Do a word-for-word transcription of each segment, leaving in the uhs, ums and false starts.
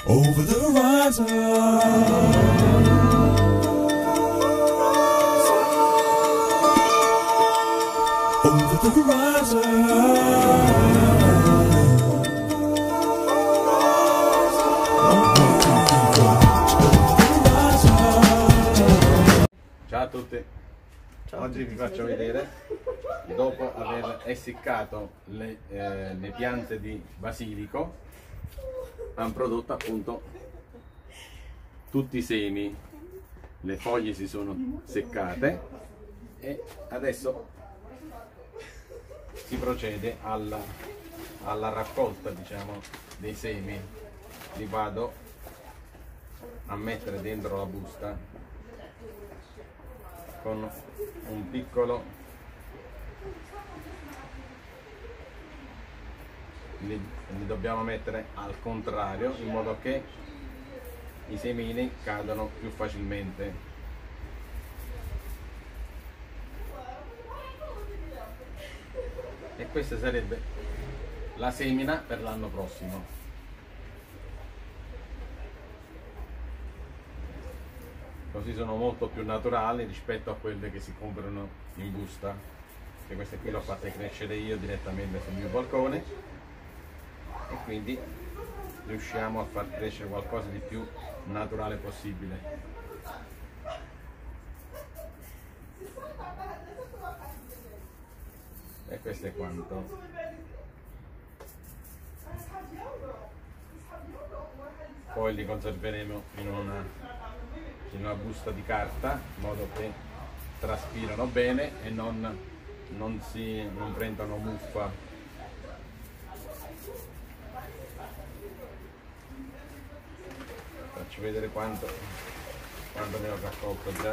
over the horizon, over the horizon. Ciao a tutti, ciao. Oggi vi faccio vedere, dopo aver essiccato le, eh, le piante di basilico, hanno prodotto appunto tutti i semi, le foglie si sono seccate e adesso si procede alla, alla raccolta, diciamo, dei semi. Li vado a mettere dentro la busta con un piccolo, li, li dobbiamo mettere al contrario in modo che i semini cadano più facilmente. E questa sarebbe la semina per l'anno prossimo. Così sono molto più naturali rispetto a quelle che si comprano in busta, che queste qui le ho fatte crescere io direttamente sul mio balcone e quindi riusciamo a far crescere qualcosa di più naturale possibile. E questo è quanto. Poi li conserveremo in una in una busta di carta in modo che traspirano bene e non, non, si, non prendano muffa. Faccio vedere quanto, quanto ne ho raccolto già.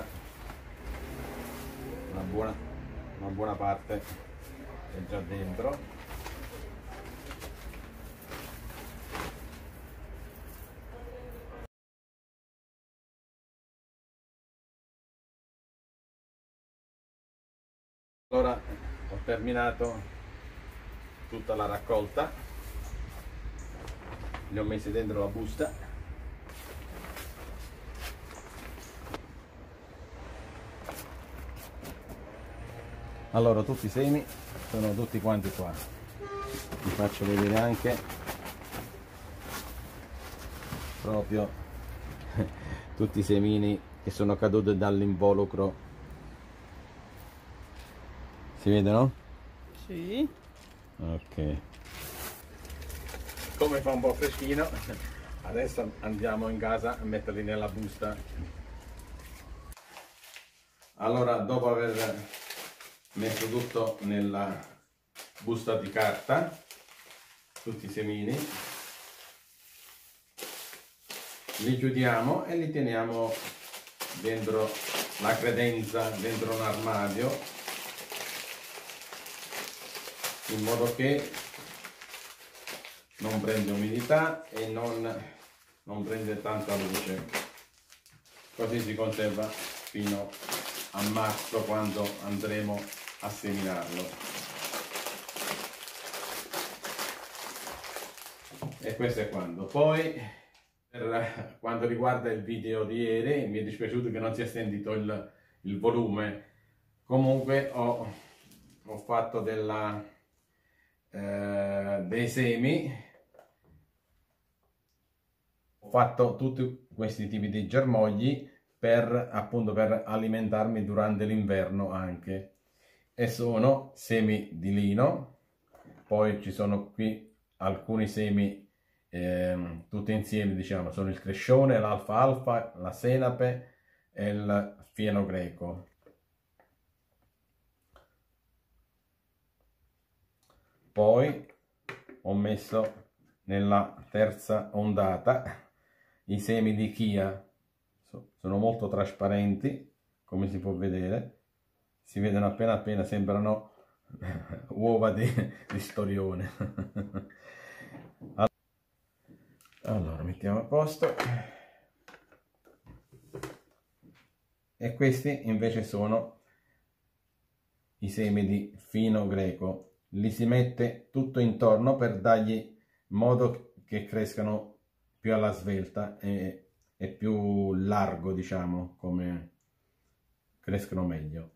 Una buona, una buona parte è già dentro. Allora ho terminato tutta la raccolta, li ho messi dentro la busta. Allora tutti i semi sono tutti quanti qua, vi faccio vedere anche proprio tutti i semini che sono caduti dall'involucro. Si vedono? Sì. Ok. Come fa un po' freschino, adesso andiamo in casa a metterli nella busta. Allora, dopo aver messo tutto nella busta di carta, tutti i semini, li chiudiamo e li teniamo dentro la credenza, dentro un armadio, in modo che non prende umidità e non, non prende tanta luce. Così si conserva fino a marzo, quando andremo a seminarlo. E questo è quando. Poi, per quanto riguarda il video di ieri, mi è dispiaciuto che non si è sentito il, il volume. Comunque ho, ho fatto della Eh, dei semi, ho fatto tutti questi tipi di germogli per appunto per alimentarmi durante l'inverno anche, e sono semi di lino. Poi ci sono qui alcuni semi eh, tutti insieme, diciamo, sono il crescione, l'alfa alfa, la senape e il fieno greco. Poi ho messo nella terza ondata i semi di chia, sono molto trasparenti, come si può vedere, si vedono appena appena, sembrano uova di, di storione. Allora mettiamo a posto, e questi invece sono i semi di fino greco. Li si mette tutto intorno per dargli modo che crescano più alla svelta e, e più largo, diciamo, come crescono meglio.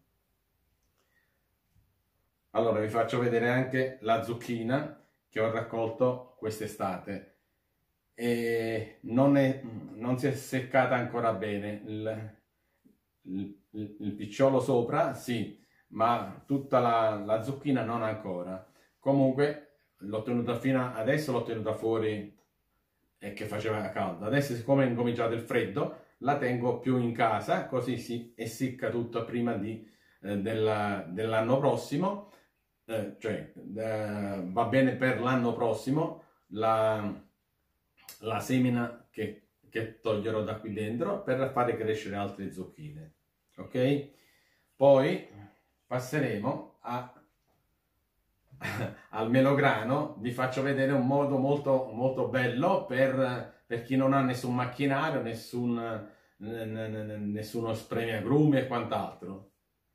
Allora vi faccio vedere anche la zucchina che ho raccolto quest'estate e non, è, non si è seccata ancora bene. Il, il, il picciolo sopra sì, ma tutta la, la zucchina non ancora. Comunque l'ho tenuta fino adesso, l'ho tenuta fuori e che faceva caldo. Adesso, siccome è incominciato il freddo, la tengo più in casa, così si essicca tutto prima di, eh, della, dell'anno prossimo. Eh, cioè eh, va bene per l'anno prossimo la, la semina che, che toglierò da qui dentro per fare crescere altre zucchine. Ok, poi passeremo a al melograno. Vi faccio vedere un modo molto molto bello per, per chi non ha nessun macchinario, nessun nessuno spremiagrumi e quant'altro.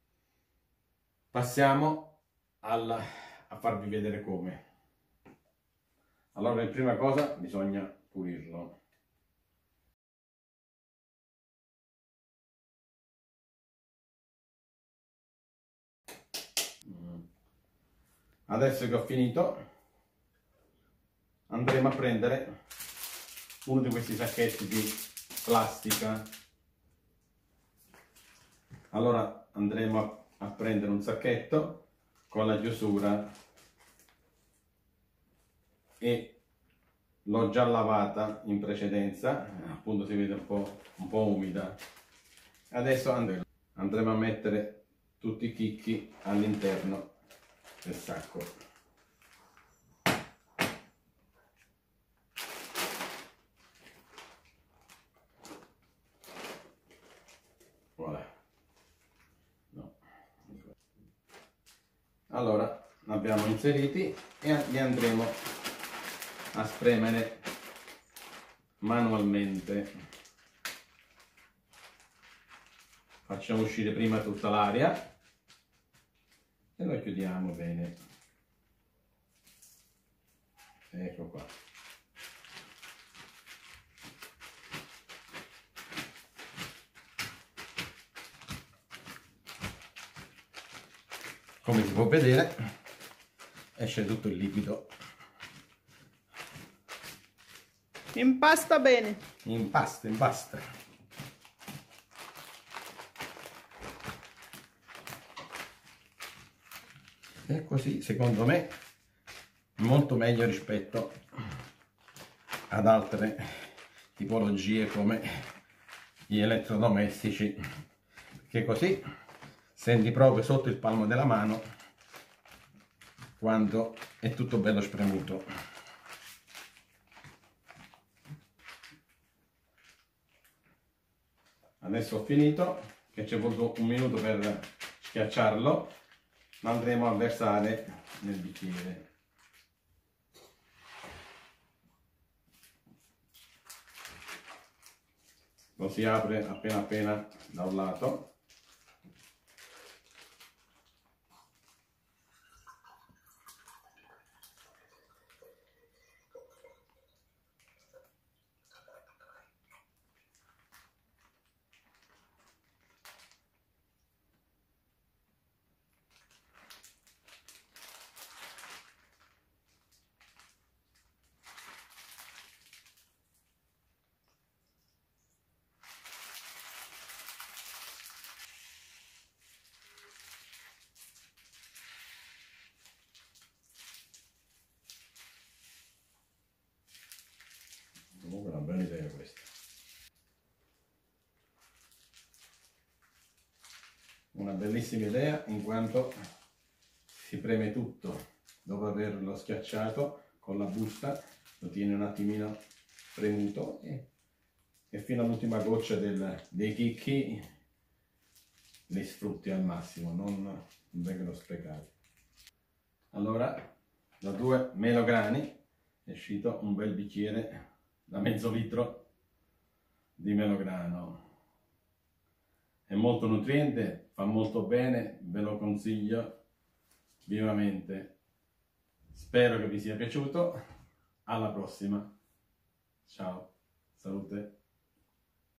Passiamo al, a farvi vedere come. Allora, in prima cosa bisogna pulirlo. Adesso che ho finito, andremo a prendere uno di questi sacchetti di plastica. Allora andremo a, a prendere un sacchetto con la chiusura e l'ho già lavata in precedenza, appunto si vede un po', un po' umida. Adesso andremo, andremo a mettere tutti i chicchi all'interno del sacco. Voilà. No. Allora abbiamo inseriti e li andremo a spremere manualmente. Facciamo uscire prima tutta l'aria e lo chiudiamo bene. Ecco qua. Come si può vedere, esce tutto il liquido. Impasta bene. Impasta, impasta. E così, secondo me, molto meglio rispetto ad altre tipologie come gli elettrodomestici, che così senti proprio sotto il palmo della mano quando è tutto bello spremuto. Adesso ho finito, che ci è voluto un minuto per schiacciarlo, lo andremo a versare nel bicchiere. Lo si apre appena appena da un lato. Comunque è una bella idea questa. Una bellissima idea in quanto si preme tutto dopo averlo schiacciato con la busta, lo tieni un attimino premuto e, e fino all'ultima goccia del, dei chicchi li sfrutti al massimo, non, non vengono sprecati. Allora, da due melograni è uscito un bel bicchiere da mezzo litro di melograno. È molto nutriente, fa molto bene, ve lo consiglio vivamente. Spero che vi sia piaciuto. Alla prossima. Ciao. Salute.